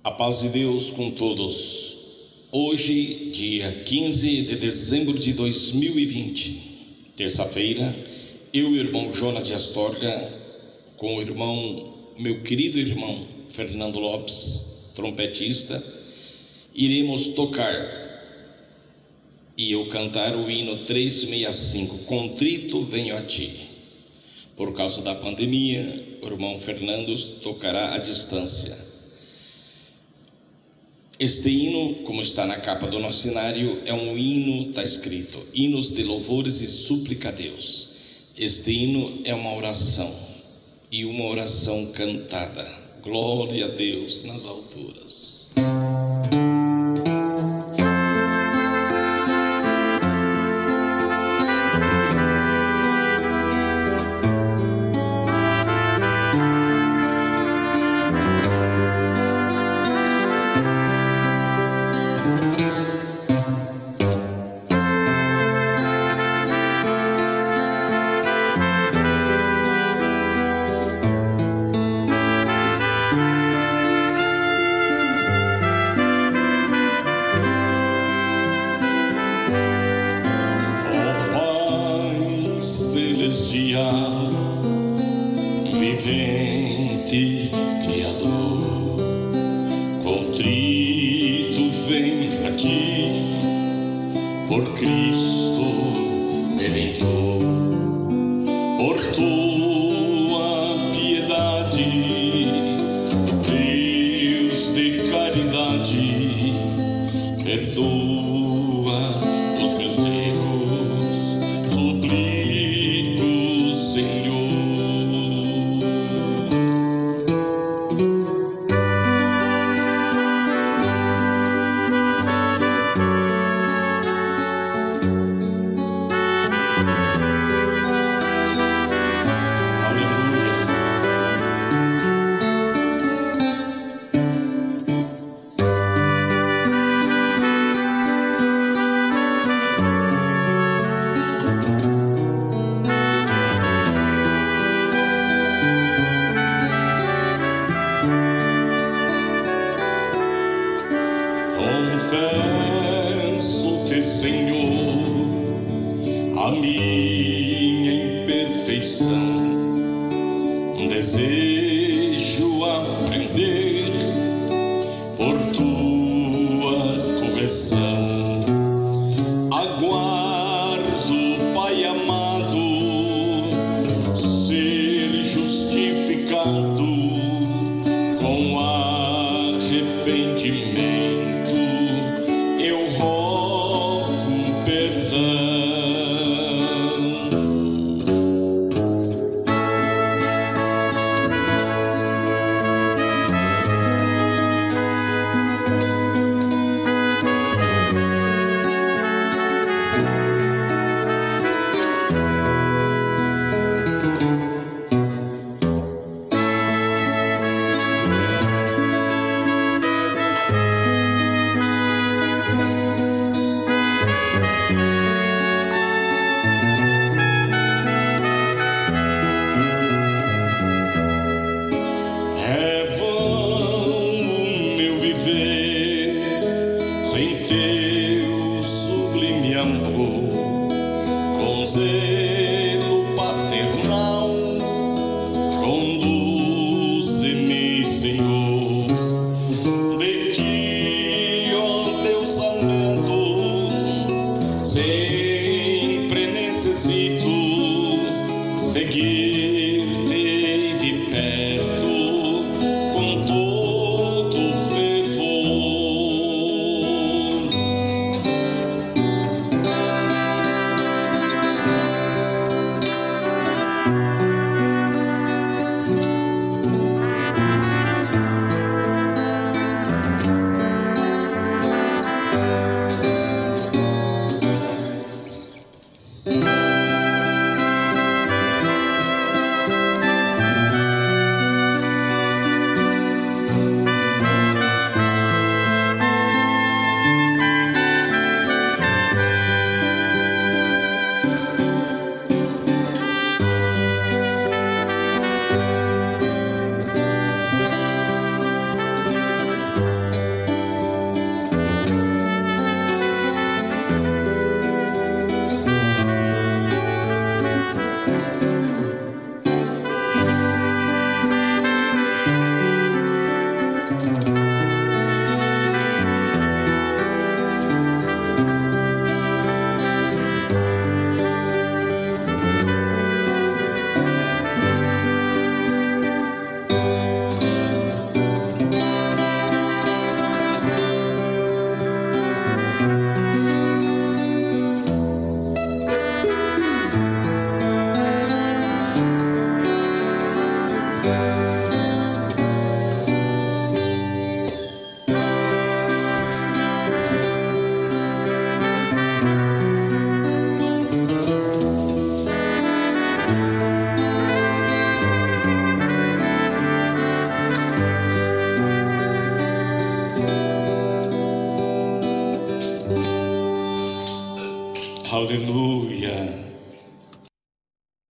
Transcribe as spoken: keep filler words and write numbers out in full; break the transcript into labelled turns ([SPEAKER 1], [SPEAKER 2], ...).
[SPEAKER 1] A paz de Deus com todos. Hoje, dia quinze de dezembro de dois mil e vinte, terça-feira, eu e o irmão Jonas de Astorga, com o irmão, meu querido irmão Fernando Lopes, trompetista, iremos tocar e eu cantar o hino trezentos e sessenta e cinco, Contrito Venho a Ti. Por causa da pandemia, o irmão Fernando tocará à distância. Este hino, como está na capa do nosso cenário, é um hino, está escrito, hinos de louvores e súplica a Deus. Este hino é uma oração, e uma oração cantada. Glória a Deus nas alturas. Vivente Criador, contrito venho a Ti, por Cristo Redentor, por Tua piedade, Deus de caridade, perdoa os meus erros, suplico, Senhor. Confesso-te, Senhor, a minha imperfeição. Desejo aprender por Tua correção. Aguardo, Pai amado, ser justificado com arrependimento. Eu rogo perdão. Sem Teu sublime amor, com zelo paternal, conduze-me, Senhor. De Ti, ó Deus amado, sempre necessito seguir-te de perto com todo fervor. Aleluia.